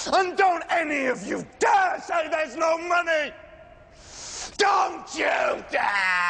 And don't any of you dare say there's no money! Don't you dare!